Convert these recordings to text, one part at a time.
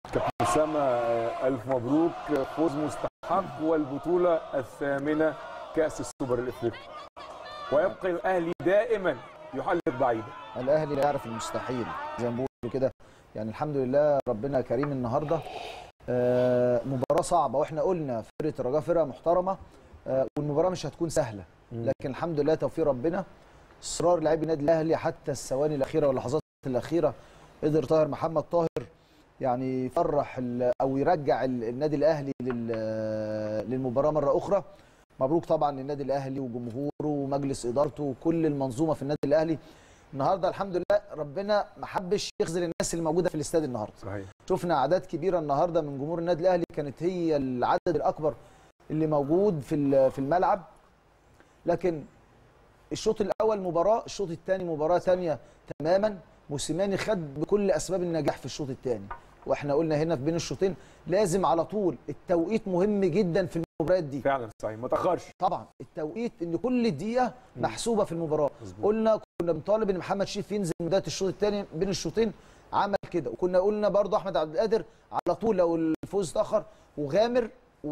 كابتن اسامه الف مبروك، فوز مستحق والبطوله الثامنه كاس السوبر الافريقي، ويبقى الاهلي دائما يحلق بعيدا. الاهلي لا يعرف المستحيل زي ما بيقولوا كده، يعني الحمد لله ربنا كريم النهارده. مباراه صعبه، واحنا قلنا فرقه الرجاء فرقه محترمه، والمباراه مش هتكون سهله، لكن الحمد لله توفيق ربنا، اصرار لاعبي النادي الاهلي حتى الثواني الاخيره واللحظات الاخيره. قدر طاهر محمد طاهر يعني يفرح او يرجع النادي الاهلي للمباراه مره اخرى. مبروك طبعا للنادي الاهلي وجمهوره ومجلس ادارته وكل المنظومه في النادي الاهلي. النهارده الحمد لله ربنا ما حبش يخذل الناس اللي موجوده في الاستاد النهارده. صحيح. شفنا اعداد كبيره النهارده من جمهور النادي الاهلي، كانت هي العدد الاكبر اللي موجود في الملعب. لكن الشوط الاول مباراه، الشوط الثاني مباراه ثانيه تماما. موسيماني خد بكل اسباب النجاح في الشوط الثاني، واحنا قلنا هنا في بين الشوطين لازم على طول التوقيت مهم جدا في المباريات دي. فعلا صحيح، ما تاخرش. طبعا التوقيت ان كل دقيقه محسوبه في المباراه. كنا بنطالب ان محمد شريف ينزل بدايه الشوط الثاني بين الشوطين، عمل كده. وكنا قلنا برضه احمد عبد القادر على طول لو الفوز اتاخر، وغامر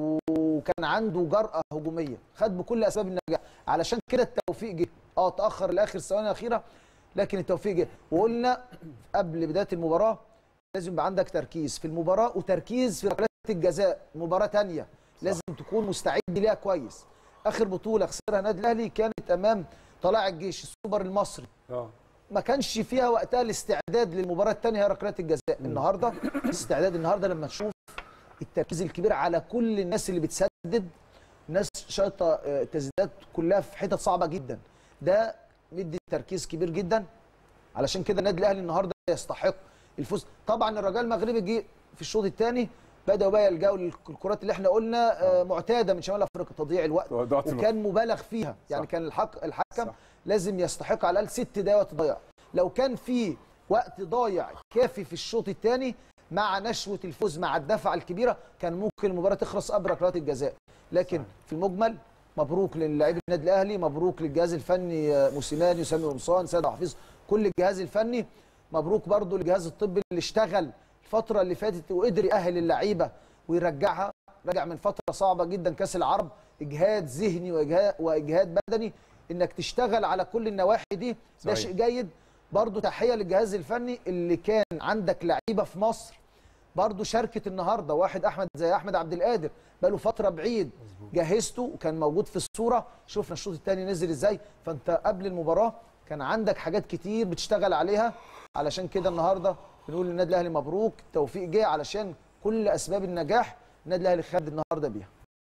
وكان عنده جرأه هجوميه، خد بكل اسباب النجاح. علشان كده التوفيق جه، اتاخر لاخر الثواني الاخيره لكن التوفيق جه. وقلنا قبل بدايه المباراه لازم يبقى عندك تركيز في المباراه وتركيز في ركلات الجزاء، مباراه ثانيه لازم تكون مستعد ليها كويس. اخر بطوله خسرها النادي الاهلي كانت امام طلائع الجيش السوبر المصري، ما كانش فيها وقتها الاستعداد للمباراه الثانيه هي ركلات الجزاء. النهارده استعداد، النهارده لما تشوف التركيز الكبير على كل الناس اللي بتسدد، ناس شايطه التسديدات كلها في حتت صعبه جدا، ده مدي تركيز كبير جدا. علشان كده النادي الاهلي النهارده يستحق الفوز. طبعا الرجاء المغربي جه في الشوط الثاني بداوا بقى يلجأوا للكرات اللي احنا قلنا معتاده من شمال افريقيا، تضييع الوقت، وكان مبالغ فيها. يعني كان الحكم لازم يستحق على الاقل 6 دقائق وقت ضايع. لو كان في وقت ضايع كافي في الشوط الثاني مع نشوه الفوز مع الدفعه الكبيره كان ممكن المباراه تخلص قبل ركلات الجزاء. لكن في المجمل مبروك للاعبي النادي الاهلي، مبروك للجهاز الفني موسيماني وسامي قمصان سيد حفيظ كل الجهاز الفني، مبروك برضو للجهاز الطبي اللي اشتغل الفتره اللي فاتت وقدر يأهل اللعيبه ويرجعها. رجع من فتره صعبه جدا كاس العرب، اجهاد ذهني واجهاد بدني، انك تشتغل على كل النواحي دي ده شيء جيد. برضو تحيه للجهاز الفني اللي كان عندك لعيبه في مصر برضو شاركت النهارده، واحد احمد زي احمد عبد القادر بقاله فتره بعيد، جهزته وكان موجود في الصوره. شفنا الشوط الثاني نزل ازاي. فانت قبل المباراه كان عندك حاجات كتير بتشتغل عليها. علشان كده النهارده بنقول للنادي الاهلي مبروك، التوفيق جه علشان كل اسباب النجاح النادي الاهلي خد النهارده بيها.